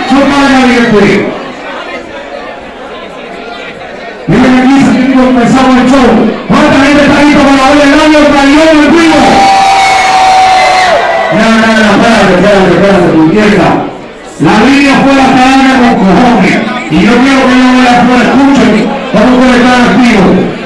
son para gente. Miren aquí, seguimos, empezamos el show. ¿Cuánta gente está ahí para la hora del año? ¡Traidor del vivo! Espérate, tu vieja. La línea fue la cadena con cojones. Y yo quiero que no me la fuera, escuchen, vamos a conectar activo.